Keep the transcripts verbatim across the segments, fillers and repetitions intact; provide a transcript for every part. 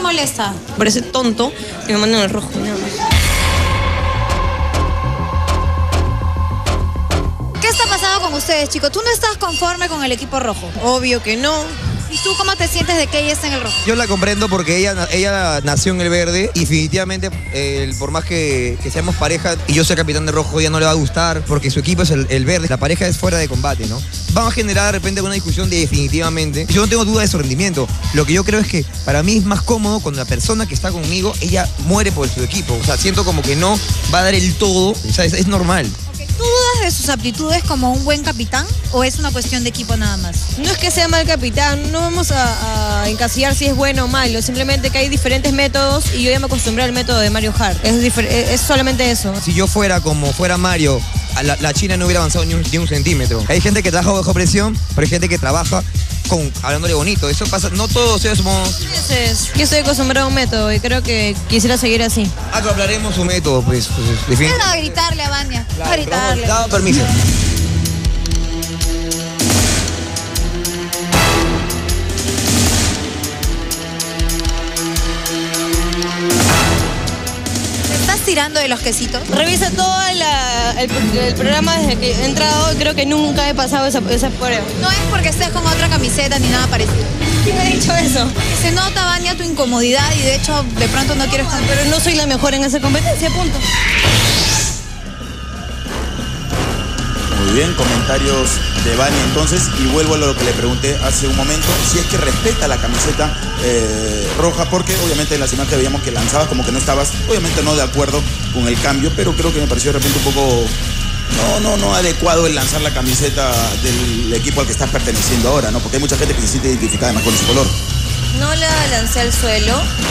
molesta? Parece tonto que me manden el rojo, nada más. ¿Qué está pasando con ustedes, chicos? ¿Tú no estás conforme con el equipo rojo? Obvio que no. ¿Y tú cómo te sientes de que ella está en el rojo? Yo la comprendo porque ella, ella nació en el verde y definitivamente eh, por más que, que seamos pareja y yo soy capitán de rojo, ella no le va a gustar porque su equipo es el, el verde. La pareja es fuera de combate, ¿no? Vamos a generar de repente una discusión de definitivamente. Yo no tengo duda de su rendimiento. Lo que yo creo es que para mí es más cómodo cuando la persona que está conmigo, ella muere por su equipo. O sea, siento como que no va a dar el todo. O sea, es, es normal. ¿Tú dudas de sus aptitudes como un buen capitán o es una cuestión de equipo nada más? No es que sea mal capitán, no vamos a, a encasillar si es bueno o malo, simplemente que hay diferentes métodos y yo ya me acostumbré al método de Mario Hart. Es, es solamente eso. Si yo fuera como fuera Mario, la, la China no hubiera avanzado ni un, ni un centímetro. Hay gente que trabaja bajo presión, pero hay gente que trabaja con, hablándole bonito. Eso pasa, no todos somos... Entonces, yo estoy acostumbrado a un método y creo que quisiera seguir así. Ah, que hablaremos su método, pues. pues no, a gritarle a Vania. Claro, a gritarle. Dado permiso. ¿Estás tirando de los quesitos? Revisa todo la, el, el programa desde que he entrado y creo que nunca he pasado esa, esa prueba. No es porque estés con otra camiseta ni nada parecido. ¿Quién ha dicho eso? Se nota, Vania, tu incomodidad y de hecho de pronto no quieres estar. Pero no soy la mejor en esa competencia, punto. Muy bien, comentarios de Vania entonces, y vuelvo a lo que le pregunté hace un momento, si es que respeta la camiseta eh, roja, porque obviamente en las imágenes veíamos que lanzabas como que no estabas, obviamente no de acuerdo con el cambio, pero creo que me pareció de repente un poco no, no, no adecuado el lanzar la camiseta del equipo al que estás perteneciendo ahora, ¿no? Porque hay mucha gente que se siente identificada además con ese color. No la lancé al suelo,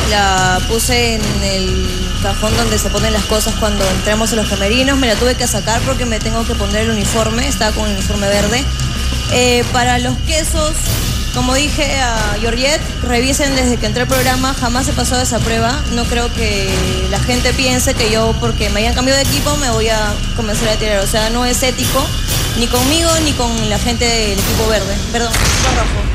la puse en el cajón donde se ponen las cosas cuando entramos a los camerinos. Me la tuve que sacar porque me tengo que poner el uniforme, estaba con el uniforme verde. Eh, para los quesos, como dije a Georgette, revisen desde que entré al programa, jamás he pasado esa prueba. No creo que la gente piense que yo, porque me hayan cambiado de equipo, me voy a comenzar a tirar. O sea, no es ético, ni conmigo, ni con la gente del equipo verde. Perdón, equipo rojo.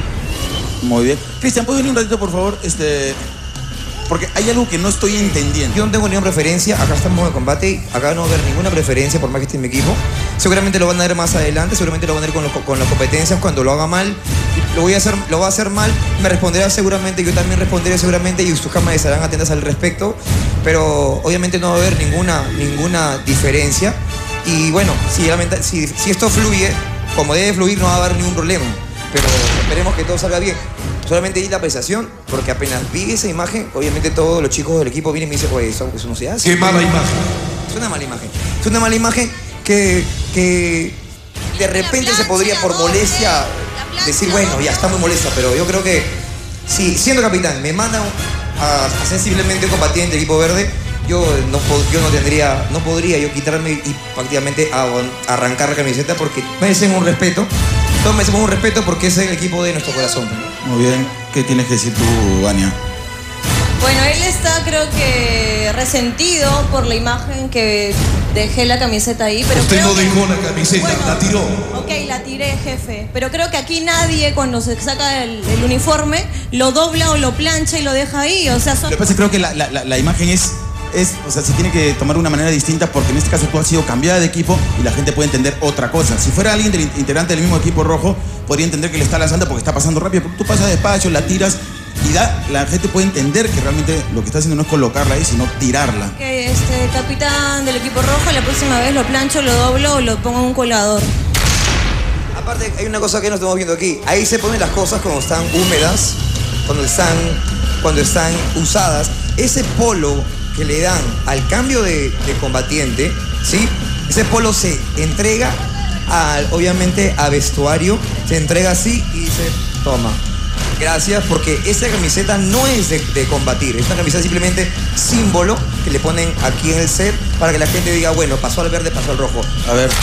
Muy bien. Cristian, ¿puedes venir un ratito, por favor? Este, porque hay algo que no estoy entendiendo. Yo no tengo ninguna preferencia, acá estamos en combate, acá no va a haber ninguna preferencia por más que esté en mi equipo. Seguramente lo van a ver más adelante, seguramente lo van a ver con, los, con las competencias cuando lo haga mal. Lo voy a hacer, lo va a hacer mal, me responderá seguramente, yo también responderé seguramente y sus cámaras estarán atentas al respecto. Pero obviamente no va a haber ninguna, ninguna diferencia. Y bueno, si, si, si esto fluye, como debe fluir, no va a haber ningún problema. Pero esperemos que todo salga bien. Solamente di la apreciación, porque apenas vi esa imagen, obviamente todos los chicos del equipo vienen y me dicen, oye, eso, eso no se hace. ¡Qué mala imagen! Es una mala imagen. Es una mala imagen que, que de repente se podría por molestia decir, bueno, ya está muy molesta, pero yo creo que si siendo capitán me mandan a, a sensiblemente un combatiente del equipo verde, yo no, yo no tendría, no podría yo quitarme y prácticamente a, a arrancar la camiseta porque merecen un respeto. Todos merecemos un respeto porque es el equipo de nuestro corazón. Muy bien. ¿Qué tienes que decir tú, Vania? Bueno, él está creo que resentido por la imagen que dejé la camiseta ahí. Pero Usted creo no que... dejó la camiseta, bueno, la tiró. Ok, la tiré, jefe. Pero creo que aquí nadie cuando se saca el, el uniforme lo dobla o lo plancha y lo deja ahí. O sea, son... Lo que pasa es que creo que la, la, la imagen es... Es, o sea, se tiene que tomar de una manera distinta porque en este caso tú has sido cambiada de equipo y la gente puede entender otra cosa. Si fuera alguien del integrante del mismo equipo rojo, podría entender que le está lanzando porque está pasando rápido. Tú pasas despacio, la tiras y da, la gente puede entender que realmente lo que está haciendo no es colocarla ahí, sino tirarla. Que este capitán del equipo rojo, la próxima vez lo plancho, lo doblo o lo pongo en un colador. Aparte, hay una cosa que no estamos viendo aquí. Ahí se ponen las cosas cuando están húmedas, cuando están, cuando están usadas. Ese polo que le dan al cambio de, de combatiente, ¿sí? Ese polo se entrega, a, obviamente, a vestuario, se entrega así y se toma. Gracias, porque esa camiseta no es de, de combatir, es una camiseta simplemente símbolo que le ponen aquí en el set para que la gente diga, bueno, pasó al verde, pasó al rojo. A ver.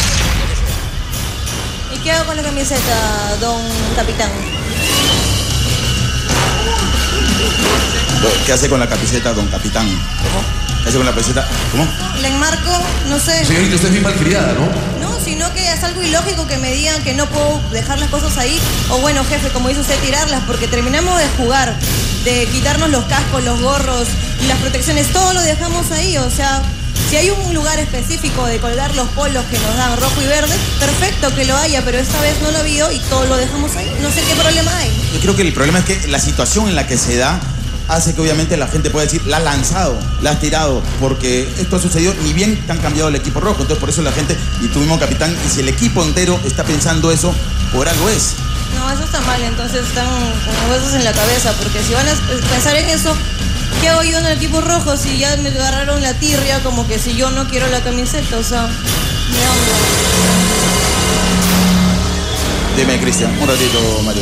¿Y qué hago con la camiseta, don capitán? ¿Qué hace con la camiseta, don capitán? ¿Cómo? ¿Qué hace con la camiseta? ¿Cómo? La enmarco, no sé. Señorita, usted es bien malcriada, ¿no? No, sino que es algo ilógico que me digan que no puedo dejar las cosas ahí. O bueno, jefe, como dice usted, tirarlas, porque terminamos de jugar. de quitarnos los cascos, los gorros y las protecciones, todo lo dejamos ahí, o sea, si hay un lugar específico de colgar los polos que nos dan rojo y verde, perfecto que lo haya, pero esta vez no lo vio y todo lo dejamos ahí, no sé qué problema hay. Yo creo que el problema es que la situación en la que se da hace que obviamente la gente pueda decir, la has lanzado, la has tirado, porque esto ha sucedido, ni bien te han cambiado el equipo rojo, entonces por eso la gente, y tú mismo capitán, y si el equipo entero está pensando eso, por algo es. No, eso está mal, entonces están con huesos en la cabeza, porque si van a pensar en eso, ¿qué hago yo en el equipo rojo si ya me agarraron la tirria como que si yo no quiero la camiseta? O sea, me hongo. Dime, Cristian, un ratito, Mario.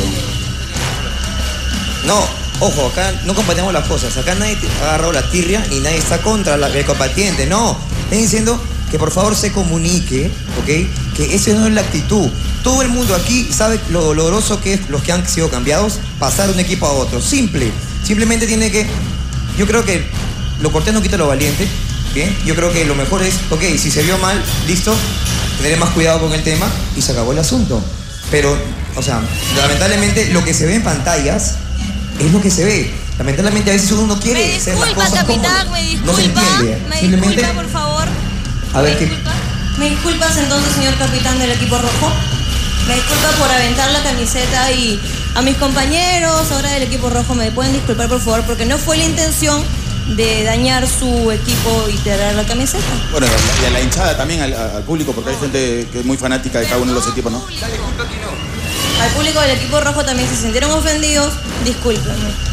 No. Ojo, acá no compartimos las cosas. Acá nadie ha agarrado la tirria ni nadie está contra la, el combatiente. No, están diciendo que por favor se comunique, ¿ok? Que esa no es la actitud. Todo el mundo aquí sabe lo doloroso que es los que han sido cambiados, pasar de un equipo a otro. Simple. Simplemente tiene que... Yo creo que lo cortés no quita lo valiente, ¿bien? Yo creo que lo mejor es, ok, si se vio mal, listo, tener más cuidado con el tema y se acabó el asunto. Pero, o sea, lamentablemente lo que se ve en pantallas es lo que se ve. Lamentablemente a veces uno no quiere me hacer las disculpa, cosas capitán, como me disculpa, no se entiende. me Simplemente, disculpa, por favor. A ver, ¿Me ¿qué? disculpa? ¿Me disculpas entonces, señor capitán del equipo rojo? Me disculpa por aventar la camiseta y a mis compañeros ahora del equipo rojo me pueden disculpar, por favor, porque no fue la intención de dañar su equipo y tirar la camiseta. Bueno, y a la hinchada también, al, al público, porque hay gente que es muy fanática de cada uno de los equipos, ¿no? Al público del equipo rojo también, si se sintieron ofendidos, discúlpenme.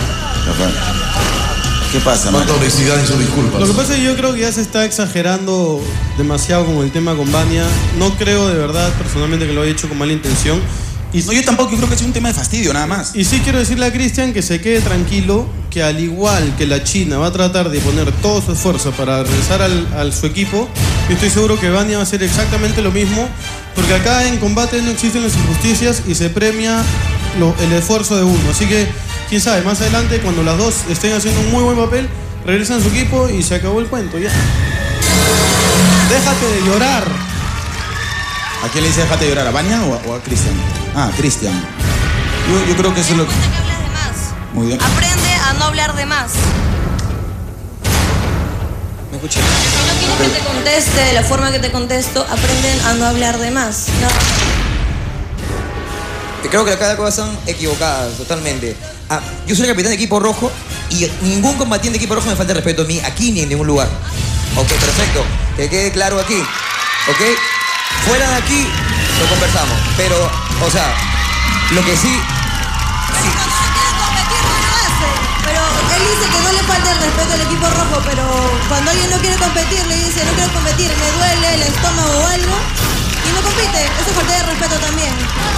¿Qué pasa, Cuánta honestidad y sus disculpas. Lo que pasa es que yo creo que ya se está exagerando demasiado con el tema con Vania. No creo de verdad, personalmente, que lo haya hecho con mala intención. Y no, yo tampoco, yo creo que es un tema de fastidio, nada más. Y sí quiero decirle a Cristian que se quede tranquilo, que al igual que la China va a tratar de poner todo su esfuerzo para regresar al, al su equipo, yo estoy seguro que Vania va a hacer exactamente lo mismo, porque acá en combate no existen las injusticias y se premia lo, el esfuerzo de uno. Así que, quién sabe, más adelante, cuando las dos estén haciendo un muy buen papel, regresan a su equipo y se acabó el cuento, ya. Déjate de llorar. ¿A quién le dice déjate de llorar? ¿A Vania o a, o a Cristian? Ah, Cristian. Yo, yo creo que eso es lo que... que hablas de más. Muy bien. Aprende a no hablar de más. ¿Me escuché? Si no quieres que te conteste de la forma que te contesto, aprenden a no hablar de más. No. Creo que cada cosa están equivocadas totalmente. Ah, yo soy el capitán de equipo rojo y ningún combatiente de equipo rojo me falta el respeto a mí, aquí ni en ningún lugar. Ok, perfecto. Que quede claro aquí. Ok. Fuera de aquí lo conversamos. Pero, o sea, lo que sí... sí. Pero él dice que no le falta el respeto al equipo rojo, pero cuando alguien no quiere competir, le dice no quiero competir, me duele el estómago o algo, y no compite. Eso es falta de respeto también.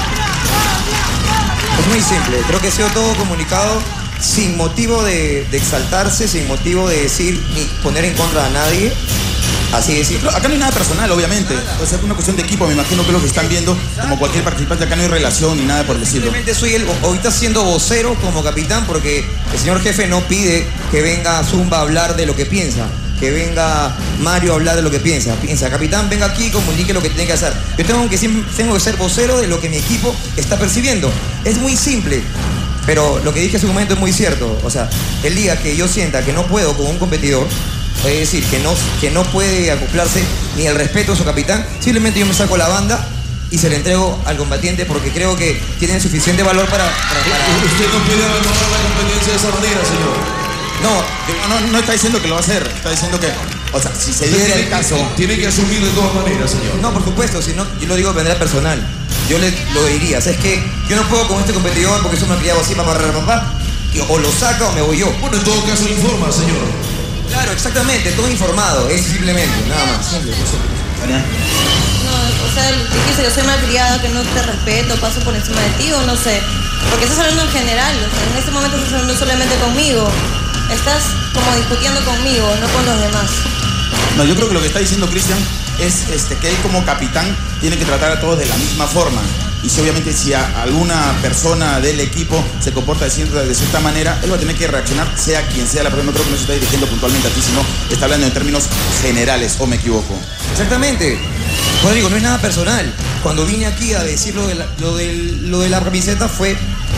Es muy simple, creo que ha sido todo comunicado sin motivo de, de exaltarse, sin motivo de decir ni poner en contra a nadie. Así de simple. Acá no hay nada personal, obviamente. O sea, es una cuestión de equipo, me imagino que lo que están viendo, como cualquier participante, acá no hay relación ni nada por decirlo. Simplemente soy el, ahorita siendo vocero como capitán porque el señor jefe no pide que venga Zumba a hablar de lo que piensa, que venga Mario a hablar de lo que piensa. Piensa, capitán, venga aquí y comunique lo que tiene que hacer. Yo tengo que, tengo que ser vocero de lo que mi equipo está percibiendo. Es muy simple. Pero lo que dije hace un momento es muy cierto. O sea, el día que yo sienta que no puedo con un competidor, es decir, que no, que no puede acoplarse ni el respeto a su capitán, simplemente yo me saco la banda y se la entrego al combatiente porque creo que tienen suficiente valor para... para, para... Usted no puede abandonar la competencia de esa manera, señor. No, no, no está diciendo que lo va a hacer, está diciendo que, o sea, si se diera el caso... Tiene que asumir de todas maneras, señor. No, por supuesto, si no, yo lo digo de manera personal. Yo le, lo diría, ¿sabes qué? Yo no puedo con este competidor porque eso me ha criado así, papá, papá, papá, y o lo saca o me voy yo. Bueno, en todo caso informa, señor. Claro, exactamente, todo informado, es simplemente, nada más. Simple, simple. No, o sea, dijiste que soy malcriada, que no te respeto, paso por encima de ti o no sé. Porque estás hablando en general, o sea, en este momento estás hablando solamente conmigo. Estás como discutiendo conmigo, no con los demás. No, yo creo que lo que está diciendo Cristian es este, que él como capitán tiene que tratar a todos de la misma forma. Y si obviamente si a alguna persona del equipo se comporta de cierta, de cierta manera, él va a tener que reaccionar, sea quien sea la persona. No creo que no se está dirigiendo puntualmente a ti, sino está hablando en términos generales, ¿o me equivoco? Exactamente. Bueno, digo, no es nada personal. Cuando vine aquí a decir lo de la, lo de, lo de la camiseta fue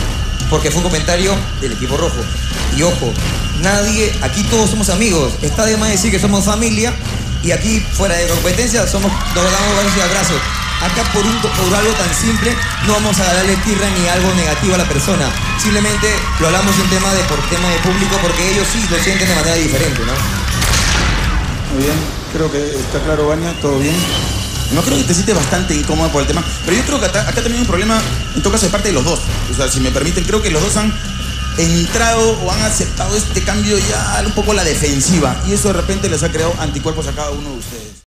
porque fue un comentario del equipo rojo. Y ojo, nadie, aquí todos somos amigos, está de más decir que somos familia, y aquí fuera de competencia somos, nos damos besos y abrazos. Acá por, un, por algo tan simple no vamos a darle tirra ni algo negativo a la persona. Simplemente lo hablamos en tema de, por tema de público, porque ellos sí lo sienten de manera diferente, ¿no? Muy bien, creo que está claro, Vania, todo bien. No creo que te sientes bastante incómodo por el tema, pero yo creo que acá, acá también hay un problema, en todo caso, de parte de los dos. O sea, si me permiten, creo que los dos han entrado o han aceptado este cambio ya un poco a la defensiva, y eso de repente les ha creado anticuerpos a cada uno de ustedes.